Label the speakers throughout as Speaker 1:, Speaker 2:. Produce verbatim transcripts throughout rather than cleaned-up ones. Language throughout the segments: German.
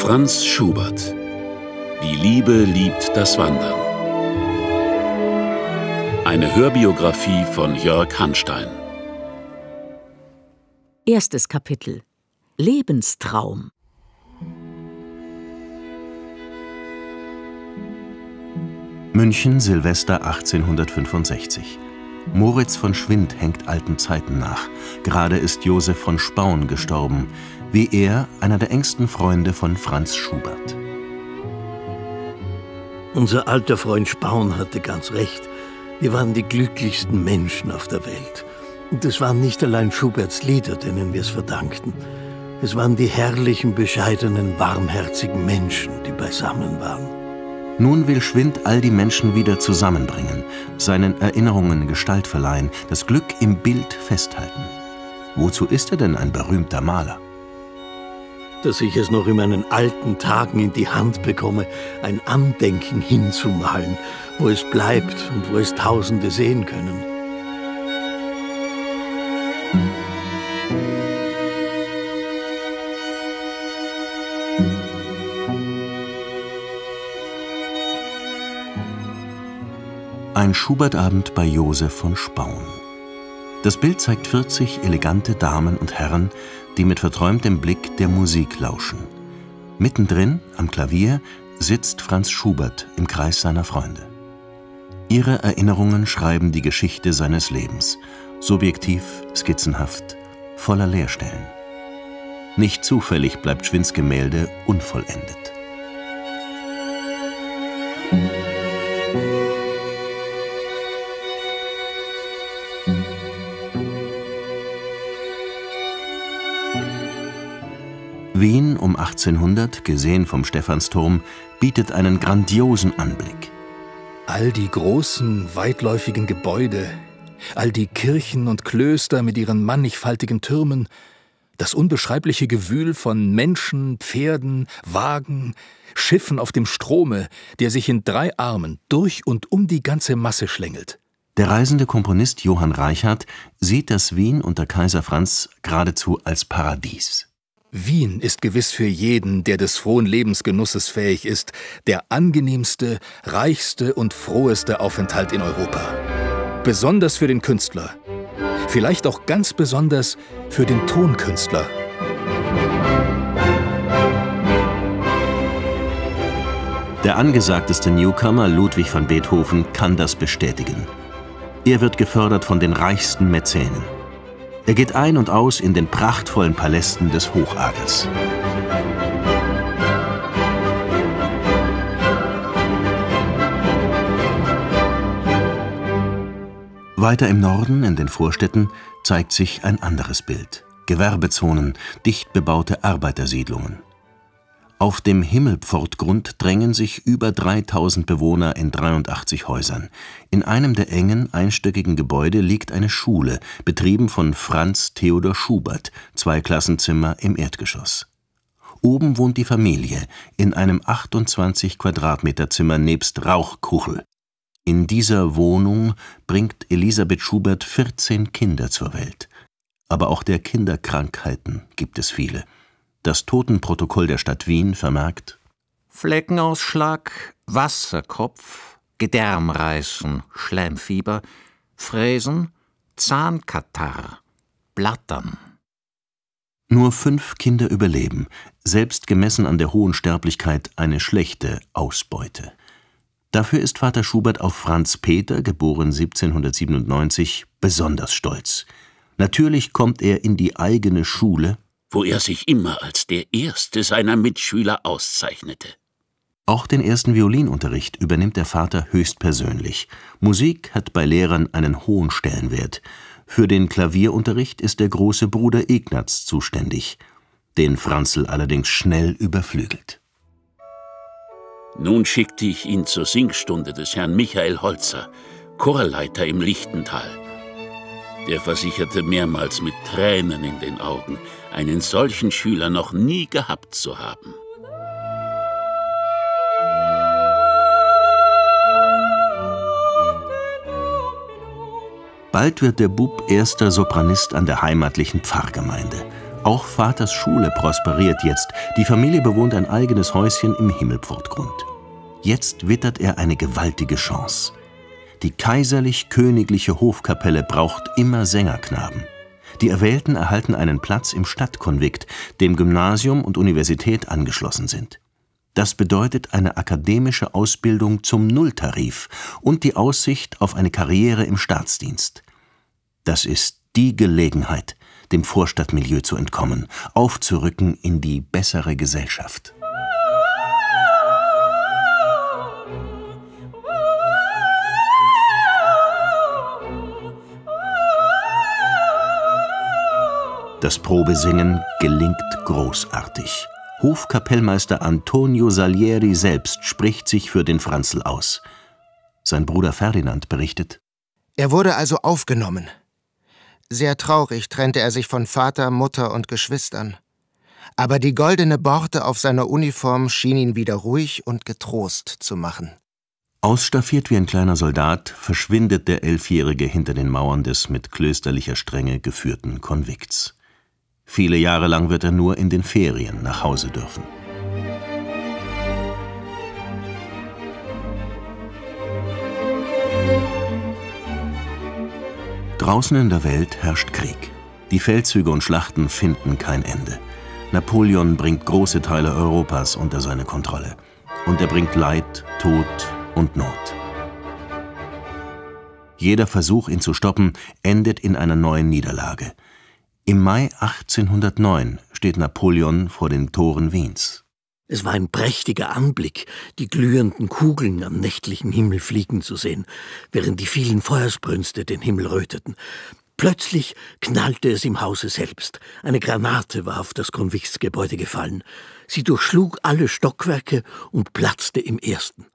Speaker 1: Franz Schubert. Die Liebe liebt das Wandern. Eine Hörbiografie von Jörg Hanstein.
Speaker 2: Erstes Kapitel: Lebenstraum.
Speaker 3: München, Silvester achtzehnhundertfünfundsechzig. Moritz von Schwind hängt alten Zeiten nach. Gerade ist Josef von Spaun gestorben, wie er, einer der engsten Freunde von Franz Schubert.
Speaker 4: Unser alter Freund Spaun hatte ganz recht. Wir waren die glücklichsten Menschen auf der Welt. Und es waren nicht allein Schuberts Lieder, denen wir es verdankten. Es waren die herrlichen, bescheidenen, warmherzigen Menschen, die beisammen waren.
Speaker 3: Nun will Schwind all die Menschen wieder zusammenbringen, seinen Erinnerungen Gestalt verleihen, das Glück im Bild festhalten. Wozu ist er denn ein berühmter Maler?
Speaker 4: Dass ich es noch in meinen alten Tagen in die Hand bekomme, ein Andenken hinzumalen, wo es bleibt und wo es Tausende sehen können.
Speaker 3: Ein Schubertabend bei Josef von Spaun. Das Bild zeigt vierzig elegante Damen und Herren, die mit verträumtem Blick der Musik lauschen. Mittendrin, am Klavier, sitzt Franz Schubert im Kreis seiner Freunde. Ihre Erinnerungen schreiben die Geschichte seines Lebens, subjektiv, skizzenhaft, voller Leerstellen. Nicht zufällig bleibt Schwinds Gemälde unvollendet. Wien um achtzehnhundert, gesehen vom Stephansturm, bietet einen grandiosen Anblick.
Speaker 5: All die großen, weitläufigen Gebäude, all die Kirchen und Klöster mit ihren mannigfaltigen Türmen, das unbeschreibliche Gewühl von Menschen, Pferden, Wagen, Schiffen auf dem Strome, der sich in drei Armen durch und um die ganze Masse schlängelt.
Speaker 3: Der reisende Komponist Johann Reichard sieht das Wien unter Kaiser Franz geradezu als Paradies.
Speaker 5: Wien ist gewiss für jeden, der des frohen Lebensgenusses fähig ist, der angenehmste, reichste und froheste Aufenthalt in Europa. Besonders für den Künstler. Vielleicht auch ganz besonders für den Tonkünstler.
Speaker 3: Der angesagteste Newcomer, Ludwig van Beethoven, kann das bestätigen. Er wird gefördert von den reichsten Mäzenen. Er geht ein und aus in den prachtvollen Palästen des Hochadels. Weiter im Norden, in den Vorstädten, zeigt sich ein anderes Bild. Gewerbezonen, dicht bebaute Arbeitersiedlungen. Auf dem Himmelpfortgrund drängen sich über dreitausend Bewohner in dreiundachtzig Häusern. In einem der engen, einstöckigen Gebäude liegt eine Schule, betrieben von Franz Theodor Schubert, zwei Klassenzimmer im Erdgeschoss. Oben wohnt die Familie, in einem achtundzwanzig Quadratmeter Zimmer nebst Rauchkuchel. In dieser Wohnung bringt Elisabeth Schubert vierzehn Kinder zur Welt. Aber auch der Kinderkrankheiten gibt es viele. Das Totenprotokoll der Stadt Wien vermerkt:
Speaker 6: Fleckenausschlag, Wasserkopf, Gedärmreißen, Schleimfieber, Fräsen, Zahnkatarrh, Blattern.
Speaker 3: Nur fünf Kinder überleben, selbst gemessen an der hohen Sterblichkeit eine schlechte Ausbeute. Dafür ist Vater Schubert auf Franz Peter, geboren siebzehnhundertsiebenundneunzig, besonders stolz. Natürlich kommt er in die eigene Schule,
Speaker 1: wo er sich immer als der Erste seiner Mitschüler auszeichnete.
Speaker 3: Auch den ersten Violinunterricht übernimmt der Vater höchstpersönlich. Musik hat bei Lehrern einen hohen Stellenwert. Für den Klavierunterricht ist der große Bruder Ignaz zuständig, den Franzl allerdings schnell überflügelt.
Speaker 1: Nun schickte ich ihn zur Singstunde des Herrn Michael Holzer, Chorleiter im Lichtental. Der versicherte mehrmals mit Tränen in den Augen, einen solchen Schüler noch nie gehabt zu haben.
Speaker 3: Bald wird der Bub erster Sopranist an der heimatlichen Pfarrgemeinde. Auch Vaters Schule prosperiert jetzt. Die Familie bewohnt ein eigenes Häuschen im Himmelpfortgrund. Jetzt wittert er eine gewaltige Chance. Die kaiserlich-königliche Hofkapelle braucht immer Sängerknaben. Die Erwählten erhalten einen Platz im Stadtkonvikt, dem Gymnasium und Universität angeschlossen sind. Das bedeutet eine akademische Ausbildung zum Nulltarif und die Aussicht auf eine Karriere im Staatsdienst. Das ist die Gelegenheit, dem Vorstadtmilieu zu entkommen, aufzurücken in die bessere Gesellschaft. Das Probesingen gelingt großartig. Hofkapellmeister Antonio Salieri selbst spricht sich für den Franzl aus. Sein Bruder Ferdinand berichtet:
Speaker 7: Er wurde also aufgenommen. Sehr traurig trennte er sich von Vater, Mutter und Geschwistern. Aber die goldene Borte auf seiner Uniform schien ihn wieder ruhig und getrost zu machen.
Speaker 3: Ausstaffiert wie ein kleiner Soldat verschwindet der Elfjährige hinter den Mauern des mit klösterlicher Strenge geführten Konvikts. Viele Jahre lang wird er nur in den Ferien nach Hause dürfen. Draußen in der Welt herrscht Krieg. Die Feldzüge und Schlachten finden kein Ende. Napoleon bringt große Teile Europas unter seine Kontrolle. Und er bringt Leid, Tod und Not. Jeder Versuch, ihn zu stoppen, endet in einer neuen Niederlage. Im Mai achtzehnhundertneun steht Napoleon vor den Toren Wiens.
Speaker 4: Es war ein prächtiger Anblick, die glühenden Kugeln am nächtlichen Himmel fliegen zu sehen, während die vielen Feuersbrünste den Himmel röteten. Plötzlich knallte es im Hause selbst. Eine Granate war auf das Konviktsgebäude gefallen. Sie durchschlug alle Stockwerke und platzte im ersten.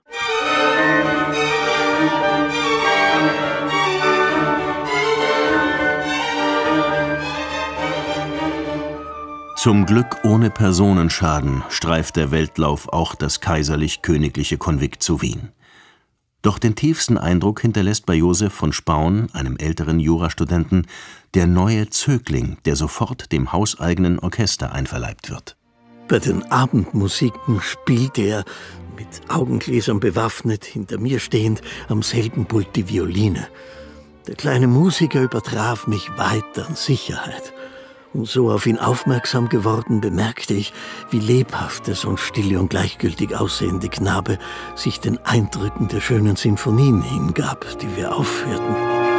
Speaker 3: Zum Glück ohne Personenschaden streift der Weltlauf auch das kaiserlich-königliche Konvikt zu Wien. Doch den tiefsten Eindruck hinterlässt bei Josef von Spaun, einem älteren Jurastudenten, der neue Zögling, der sofort dem hauseigenen Orchester einverleibt wird.
Speaker 4: Bei den Abendmusiken spielte er, mit Augengläsern bewaffnet, hinter mir stehend, am selben Pult die Violine. Der kleine Musiker übertraf mich weit an Sicherheit. Und so auf ihn aufmerksam geworden, bemerkte ich, wie lebhaft der sonst stille und gleichgültig aussehende Knabe sich den Eindrücken der schönen Sinfonien hingab, die wir aufführten.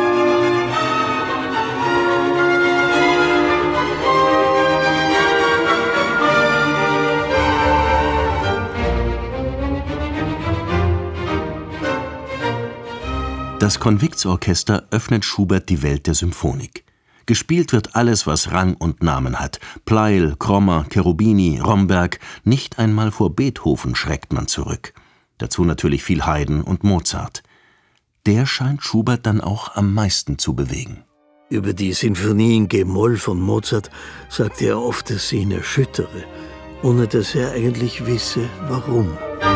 Speaker 3: Das Konviktsorchester öffnet Schubert die Welt der Symphonik. Gespielt wird alles, was Rang und Namen hat. Pleyel, Krommer, Cherubini, Romberg. Nicht einmal vor Beethoven schreckt man zurück. Dazu natürlich viel Haydn und Mozart. Der scheint Schubert dann auch am meisten zu bewegen.
Speaker 4: Über die Sinfonie in G-Moll von Mozart sagte er oft, dass sie ihn erschüttere, ohne dass er eigentlich wisse, warum.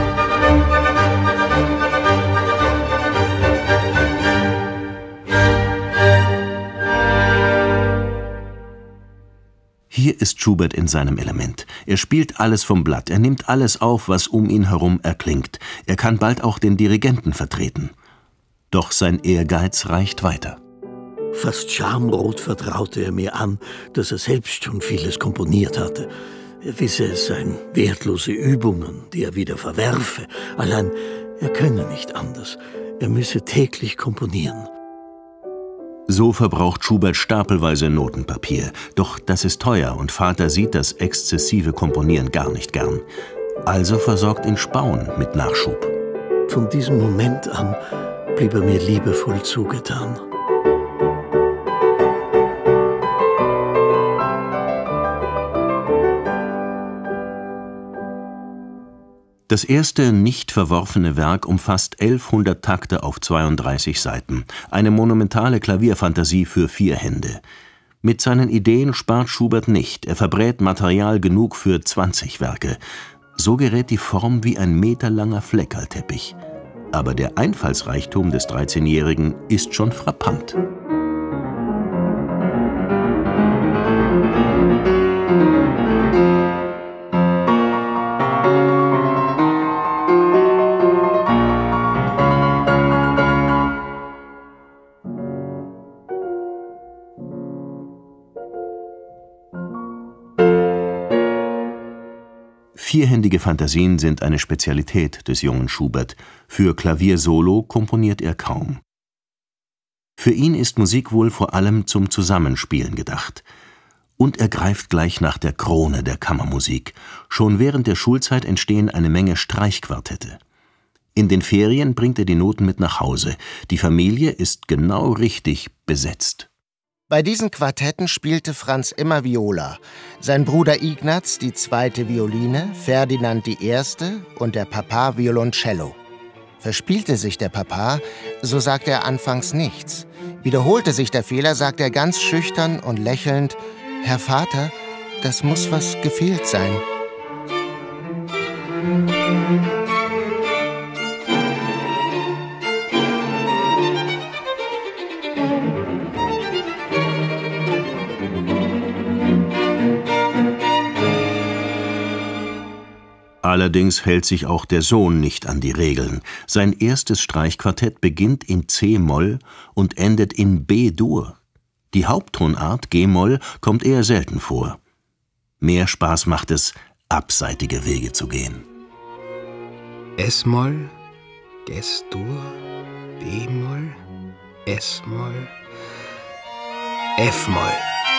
Speaker 3: Hier ist Schubert in seinem Element. Er spielt alles vom Blatt, er nimmt alles auf, was um ihn herum erklingt. Er kann bald auch den Dirigenten vertreten. Doch sein Ehrgeiz reicht weiter.
Speaker 4: Fast schamrot vertraute er mir an, dass er selbst schon vieles komponiert hatte. Er wisse, es seien wertlose Übungen, die er wieder verwerfe. Allein, er könne nicht anders. Er müsse täglich komponieren.
Speaker 3: So verbraucht Schubert stapelweise Notenpapier. Doch das ist teuer und Vater sieht das exzessive Komponieren gar nicht gern. Also versorgt ihn Spaun mit Nachschub.
Speaker 4: Von diesem Moment an blieb er mir liebevoll zugetan.
Speaker 3: Das erste nicht verworfene Werk umfasst elfhundert Takte auf zweiunddreißig Seiten. Eine monumentale Klavierfantasie für vier Hände. Mit seinen Ideen spart Schubert nicht. Er verbrät Material genug für zwanzig Werke. So gerät die Form wie ein meterlanger Fleckerlteppich. Aber der Einfallsreichtum des dreizehnjährigen ist schon frappant. Vierhändige Fantasien sind eine Spezialität des jungen Schubert. Für Klaviersolo komponiert er kaum. Für ihn ist Musik wohl vor allem zum Zusammenspielen gedacht. Und er greift gleich nach der Krone der Kammermusik. Schon während der Schulzeit entstehen eine Menge Streichquartette. In den Ferien bringt er die Noten mit nach Hause. Die Familie ist genau richtig besetzt.
Speaker 7: Bei diesen Quartetten spielte Franz immer Viola, sein Bruder Ignaz die zweite Violine, Ferdinand die erste und der Papa Violoncello. Verspielte sich der Papa, so sagte er anfangs nichts. Wiederholte sich der Fehler, sagte er ganz schüchtern und lächelnd: »Herr Vater, das muss was gefehlt sein.«
Speaker 3: Allerdings hält sich auch der Sohn nicht an die Regeln. Sein erstes Streichquartett beginnt in C-Moll und endet in B-Dur. Die Haupttonart G-Moll kommt eher selten vor. Mehr Spaß macht es, abseitige Wege zu gehen.
Speaker 8: S-Moll, Ges-Dur, B-Moll, S-Moll, F-Moll.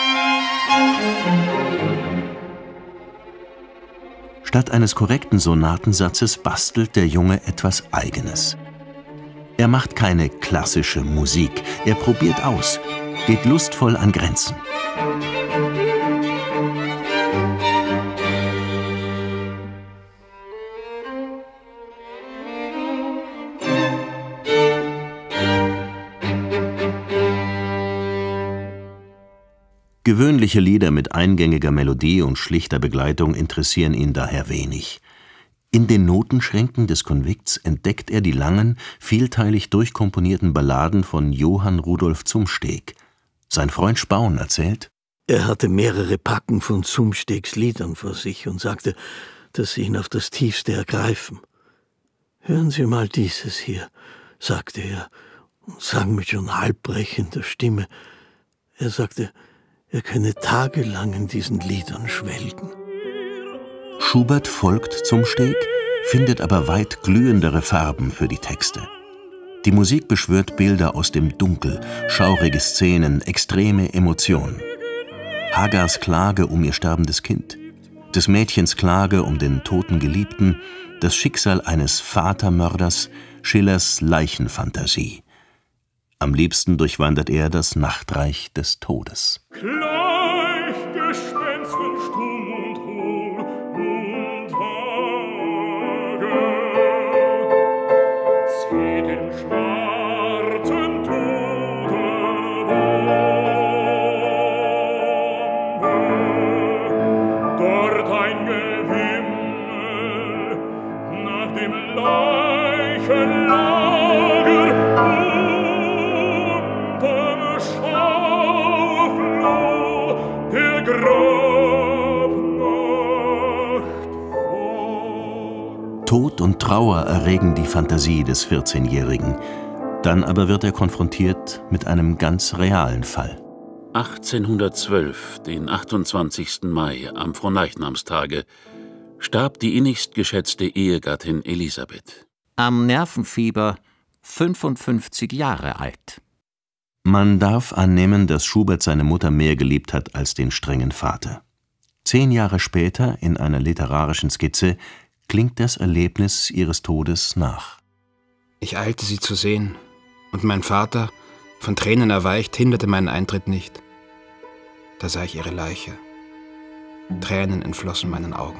Speaker 3: Statt eines korrekten Sonatensatzes bastelt der Junge etwas Eigenes. Er macht keine klassische Musik, er probiert aus, geht lustvoll an Grenzen. Gewöhnliche Lieder mit eingängiger Melodie und schlichter Begleitung interessieren ihn daher wenig. In den Notenschränken des Konvikts entdeckt er die langen, vielteilig durchkomponierten Balladen von Johann Rudolph Zumsteg. Sein Freund Spaun erzählt:
Speaker 4: Er hatte mehrere Packen von Zumstegs Liedern vor sich und sagte, dass sie ihn auf das Tiefste ergreifen. »Hören Sie mal dieses hier«, sagte er und sang mit schon halbbrechender Stimme. Er sagte, er könne tagelang in diesen Liedern schwelgen.
Speaker 3: Schubert folgt Zumsteg, findet aber weit glühendere Farben für die Texte. Die Musik beschwört Bilder aus dem Dunkel, schaurige Szenen, extreme Emotionen. Hagars Klage um ihr sterbendes Kind, des Mädchens Klage um den toten Geliebten, das Schicksal eines Vatermörders, Schillers Leichenfantasie. Am liebsten durchwandert er das Nachtreich des Todes.
Speaker 9: Gleich Gespenstern stumm und hohl und Tage, zieh den schwarzen Totenbombe, dort ein Gewimmel nach dem Leichenlager.
Speaker 3: Tod und Trauer erregen die Fantasie des vierzehnjährigen. Dann aber wird er konfrontiert mit einem ganz realen Fall.
Speaker 1: achtzehnhundertzwölf, den achtundzwanzigsten Mai, am Fronleichnamstage, starb die innigst geschätzte Ehegattin Elisabeth.
Speaker 6: Am Nervenfieber fünfundfünfzig Jahre alt.
Speaker 3: Man darf annehmen, dass Schubert seine Mutter mehr geliebt hat als den strengen Vater. Zehn Jahre später, in einer literarischen Skizze, klingt das Erlebnis ihres Todes nach.
Speaker 8: Ich eilte sie zu sehen, und mein Vater, von Tränen erweicht, hinderte meinen Eintritt nicht. Da sah ich ihre Leiche. Tränen entflossen meinen Augen.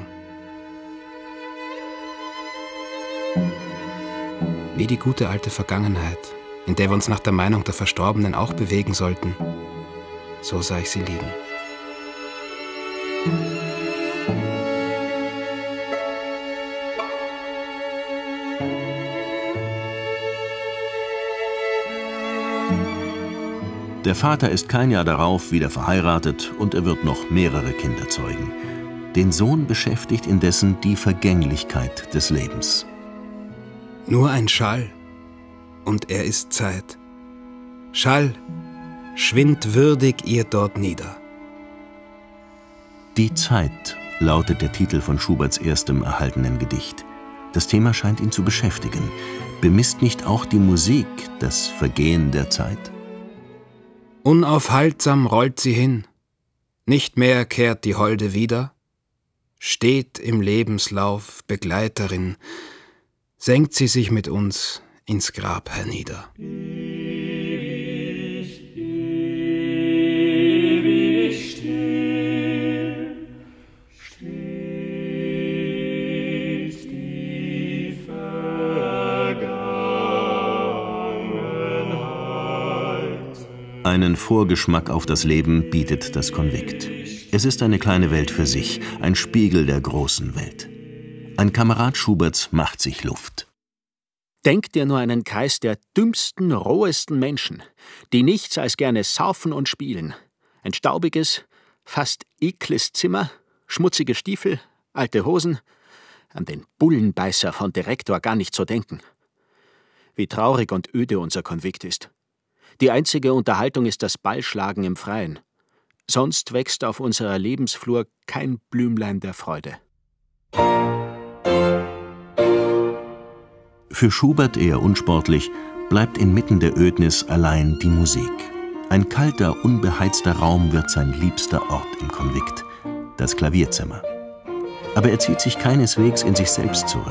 Speaker 8: Wie die gute alte Vergangenheit, in der wir uns nach der Meinung der Verstorbenen auch bewegen sollten, so sah ich sie liegen.
Speaker 3: Der Vater ist kein Jahr darauf wieder verheiratet und er wird noch mehrere Kinder zeugen. Den Sohn beschäftigt indessen die Vergänglichkeit des Lebens.
Speaker 8: Nur ein Schall, und er ist Zeit. Schall, schwindt würdig ihr dort nieder.
Speaker 3: Die Zeit lautet der Titel von Schuberts erstem erhaltenen Gedicht. Das Thema scheint ihn zu beschäftigen. Bemisst nicht auch die Musik das Vergehen der Zeit?
Speaker 8: Unaufhaltsam rollt sie hin, nicht mehr kehrt die Holde wieder, steht im Lebenslauf Begleiterin, senkt sie sich mit uns ins Grab hernieder.
Speaker 9: Ewig, ewig still, steht die Vergangenheit.
Speaker 3: Einen Vorgeschmack auf das Leben bietet das Konvikt. Es ist eine kleine Welt für sich, ein Spiegel der großen Welt. Ein Kamerad Schuberts macht sich Luft.
Speaker 10: Denk dir nur einen Kreis der dümmsten, rohesten Menschen, die nichts als gerne saufen und spielen. Ein staubiges, fast ekles Zimmer, schmutzige Stiefel, alte Hosen, an den Bullenbeißer von Direktor gar nicht zu denken. Wie traurig und öde unser Konvikt ist. Die einzige Unterhaltung ist das Ballschlagen im Freien. Sonst wächst auf unserer Lebensflur kein Blümlein der Freude.
Speaker 3: Für Schubert, eher unsportlich, bleibt inmitten der Ödnis allein die Musik. Ein kalter, unbeheizter Raum wird sein liebster Ort im Konvikt, das Klavierzimmer. Aber er zieht sich keineswegs in sich selbst zurück.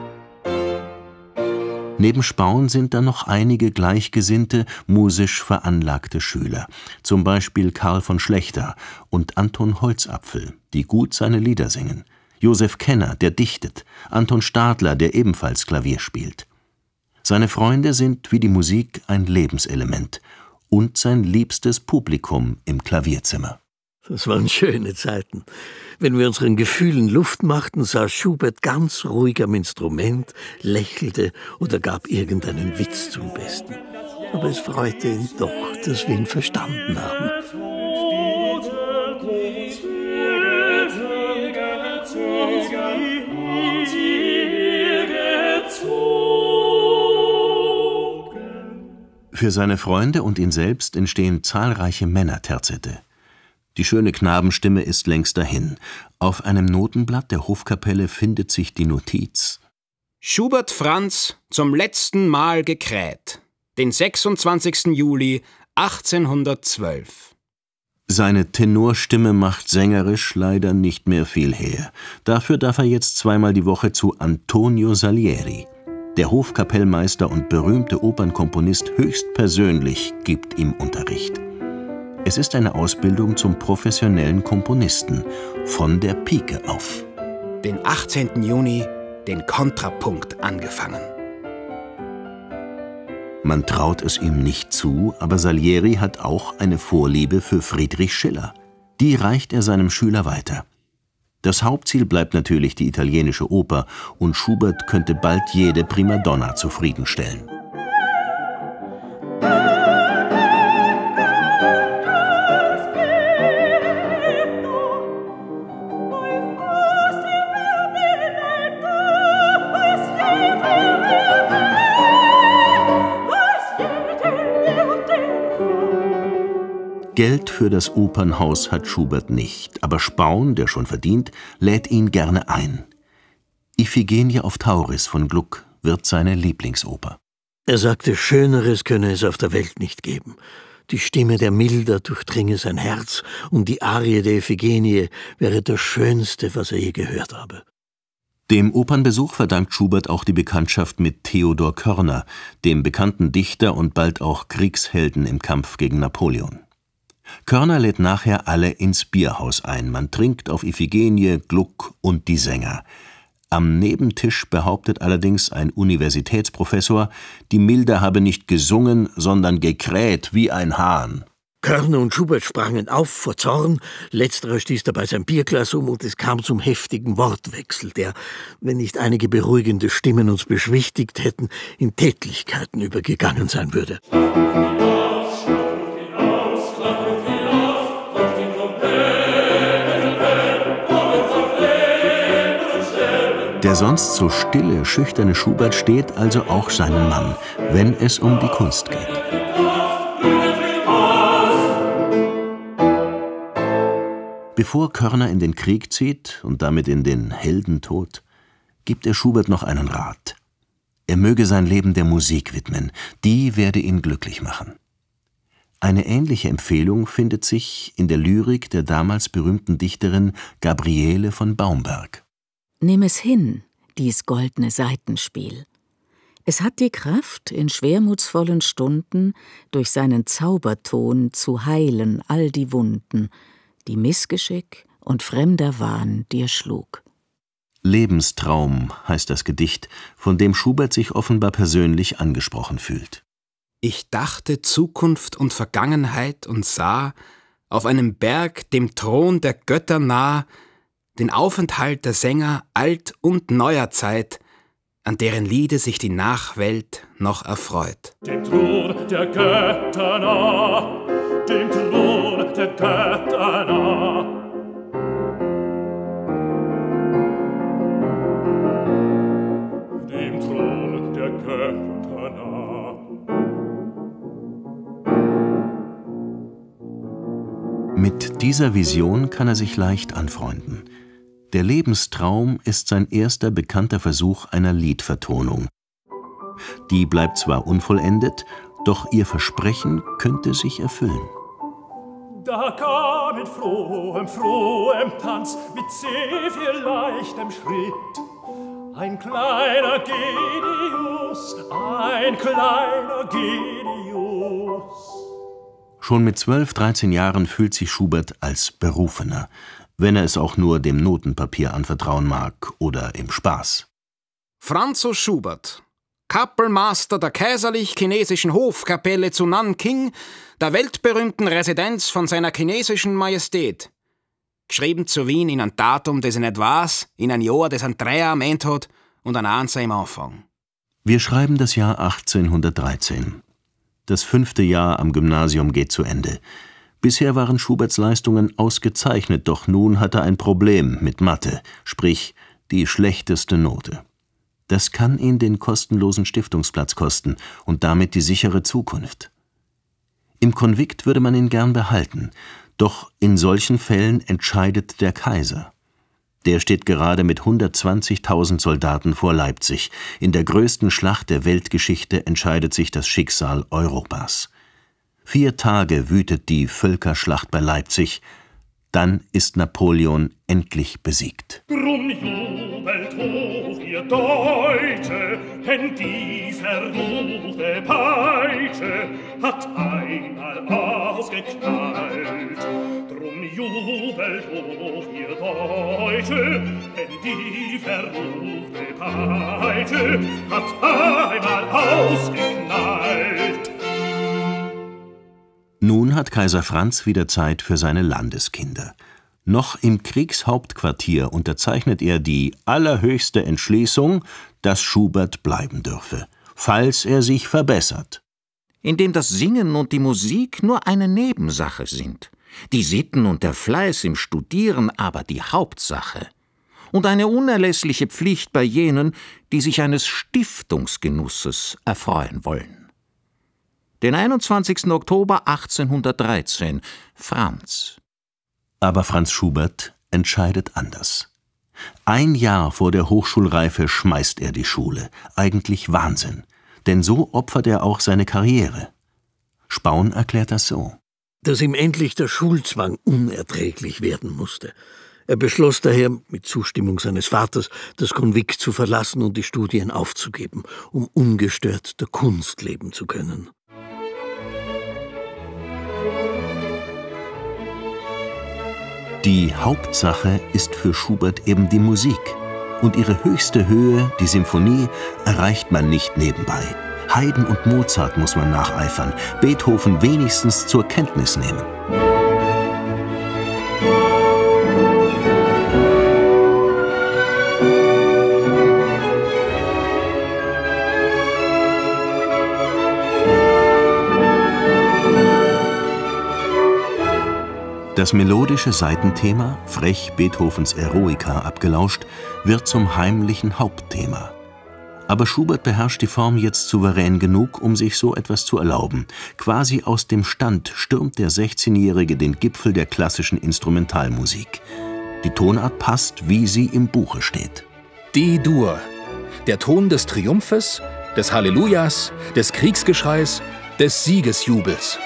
Speaker 3: Neben Spaun sind da noch einige gleichgesinnte, musisch veranlagte Schüler, zum Beispiel Karl von Schlechter und Anton Holzapfel, die gut seine Lieder singen, Josef Kenner, der dichtet, Anton Stadler, der ebenfalls Klavier spielt. Seine Freunde sind wie die Musik ein Lebenselement und sein liebstes Publikum im Klavierzimmer.
Speaker 4: Das waren schöne Zeiten. Wenn wir unseren Gefühlen Luft machten, saß Schubert ganz ruhig am Instrument, lächelte oder gab irgendeinen Witz zum Besten. Aber es freute ihn doch, dass wir ihn verstanden haben.
Speaker 3: Für seine Freunde und ihn selbst entstehen zahlreiche Männerterzette. Die schöne Knabenstimme ist längst dahin. Auf einem Notenblatt der Hofkapelle findet sich die Notiz:
Speaker 8: Schubert Franz zum letzten Mal gekräht, den sechsundzwanzigsten Juli achtzehnhundertzwölf.
Speaker 3: Seine Tenorstimme macht sängerisch leider nicht mehr viel her. Dafür darf er jetzt zweimal die Woche zu Antonio Salieri. Der Hofkapellmeister und berühmte Opernkomponist höchstpersönlich gibt ihm Unterricht. Es ist eine Ausbildung zum professionellen Komponisten, von der Pike auf.
Speaker 8: Den achtzehnten Juni den Kontrapunkt angefangen.
Speaker 3: Man traut es ihm nicht zu, aber Salieri hat auch eine Vorliebe für Friedrich Schiller. Die reicht er seinem Schüler weiter. Das Hauptziel bleibt natürlich die italienische Oper, und Schubert könnte bald jede Primadonna zufriedenstellen. Geld für das Opernhaus hat Schubert nicht, aber Spaun, der schon verdient, lädt ihn gerne ein. Iphigenie auf Tauris von Gluck wird seine Lieblingsoper.
Speaker 4: Er sagte, Schöneres könne es auf der Welt nicht geben. Die Stimme der Milder durchdringe sein Herz und die Arie der Iphigenie wäre das Schönste, was er je gehört habe.
Speaker 3: Dem Opernbesuch verdankt Schubert auch die Bekanntschaft mit Theodor Körner, dem bekannten Dichter und bald auch Kriegshelden im Kampf gegen Napoleon. Körner lädt nachher alle ins Bierhaus ein. Man trinkt auf Iphigenie, Gluck und die Sänger. Am Nebentisch behauptet allerdings ein Universitätsprofessor, die Milder habe nicht gesungen, sondern gekräht wie ein Hahn.
Speaker 4: Körner und Schubert sprangen auf vor Zorn. Letzterer stieß dabei sein Bierglas um und es kam zum heftigen Wortwechsel, der, wenn nicht einige beruhigende Stimmen uns beschwichtigt hätten, in Tätlichkeiten übergegangen sein würde.
Speaker 3: Der sonst so stille, schüchterne Schubert steht also auch seinen Mann, wenn es um die Kunst geht. Bevor Körner in den Krieg zieht und damit in den Heldentod, gibt er Schubert noch einen Rat. Er möge sein Leben der Musik widmen, die werde ihn glücklich machen. Eine ähnliche Empfehlung findet sich in der Lyrik der damals berühmten Dichterin Gabriele von Baumberg.
Speaker 2: Nimm es hin, dies goldne Saitenspiel. Es hat die Kraft, in schwermutsvollen Stunden durch seinen Zauberton zu heilen all die Wunden, die Missgeschick und fremder Wahn dir schlug.
Speaker 3: Lebenstraum heißt das Gedicht, von dem Schubert sich offenbar persönlich angesprochen fühlt.
Speaker 8: Ich dachte Zukunft und Vergangenheit und sah, auf einem Berg dem Thron der Götter nah, den Aufenthalt der Sänger alt- und neuer Zeit, an deren Liede sich die Nachwelt noch erfreut.
Speaker 9: Dem Thron der Götter nah, dem Thron der Götter nah. Dem Thron der Götter nah.
Speaker 3: Mit dieser Vision kann er sich leicht anfreunden. Der Lebenstraum ist sein erster bekannter Versuch einer Liedvertonung. Die bleibt zwar unvollendet, doch ihr Versprechen könnte sich erfüllen.
Speaker 9: Da kam in frohem, frohem Tanz mit sehr viel leichtem Schritt ein kleiner Genius, ein kleiner Genius.
Speaker 3: Schon mit zwölf, dreizehn Jahren fühlt sich Schubert als Berufener, wenn er es auch nur dem Notenpapier anvertrauen mag oder im Spaß.
Speaker 8: Franzo Schubert, Kapellmeister der kaiserlich-chinesischen Hofkapelle zu Nanking, der weltberühmten Residenz von seiner chinesischen Majestät. Geschrieben zu Wien in ein Datum, das er nicht weiß, in ein Jahr, das ein Dreier meint hat und ein Einser im Anfang.
Speaker 3: Wir schreiben das Jahr achtzehnhundertdreizehn. Das fünfte Jahr am Gymnasium geht zu Ende. Bisher waren Schuberts Leistungen ausgezeichnet, doch nun hat er ein Problem mit Mathe, sprich die schlechteste Note. Das kann ihn den kostenlosen Stiftungsplatz kosten und damit die sichere Zukunft. Im Konvikt würde man ihn gern behalten, doch in solchen Fällen entscheidet der Kaiser. Der steht gerade mit hundertzwanzigtausend Soldaten vor Leipzig. In der größten Schlacht der Weltgeschichte entscheidet sich das Schicksal Europas. Vier Tage wütet die Völkerschlacht bei Leipzig. Dann ist Napoleon endlich besiegt.
Speaker 9: Drum jubelt hoch, ihr Deutsche, denn die verruchte Peitsche hat einmal ausgeknallt. Drum jubelt hoch, ihr Deutsche, denn die verruchte Peitsche hat einmal ausgeknallt.
Speaker 3: Nun hat Kaiser Franz wieder Zeit für seine Landeskinder. Noch im Kriegshauptquartier unterzeichnet er die allerhöchste Entschließung, dass Schubert bleiben dürfe, falls er sich verbessert.
Speaker 6: Indem das Singen und die Musik nur eine Nebensache sind, die Sitten und der Fleiß im Studieren aber die Hauptsache und eine unerlässliche Pflicht bei jenen, die sich eines Stiftungsgenusses erfreuen wollen. Den einundzwanzigsten Oktober achtzehnhundertdreizehn, Franz.
Speaker 3: Aber Franz Schubert entscheidet anders. Ein Jahr vor der Hochschulreife schmeißt er die Schule. Eigentlich Wahnsinn, denn so opfert er auch seine Karriere. Spaun erklärt das so.
Speaker 4: Dass ihm endlich der Schulzwang unerträglich werden musste. Er beschloss daher, mit Zustimmung seines Vaters, das Konvikt zu verlassen und die Studien aufzugeben, um ungestört der Kunst leben zu können.
Speaker 3: Die Hauptsache ist für Schubert eben die Musik. Und ihre höchste Höhe, die Symphonie, erreicht man nicht nebenbei. Haydn und Mozart muss man nacheifern, Beethoven wenigstens zur Kenntnis nehmen. Das melodische Saitenthema, frech Beethovens Eroica abgelauscht, wird zum heimlichen Hauptthema. Aber Schubert beherrscht die Form jetzt souverän genug, um sich so etwas zu erlauben. Quasi aus dem Stand stürmt der sechzehnjährige den Gipfel der klassischen Instrumentalmusik. Die Tonart passt, wie sie im Buche steht.
Speaker 5: D-Dur, der Ton des Triumphes, des Hallelujahs, des Kriegsgeschreis, des Siegesjubels.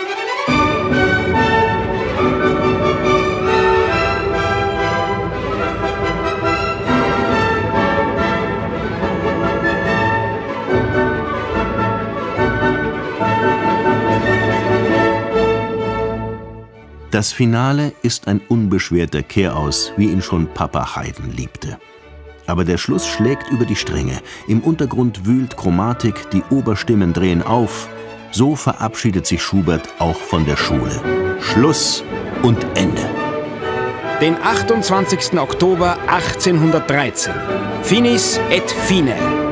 Speaker 3: Das Finale ist ein unbeschwerter Kehraus, wie ihn schon Papa Haydn liebte. Aber der Schluss schlägt über die Stränge. Im Untergrund wühlt Chromatik, die Oberstimmen drehen auf. So verabschiedet sich Schubert auch von der Schule. Schluss und Ende.
Speaker 8: Den achtundzwanzigsten Oktober achtzehnhundertdreizehn. Finis et fine.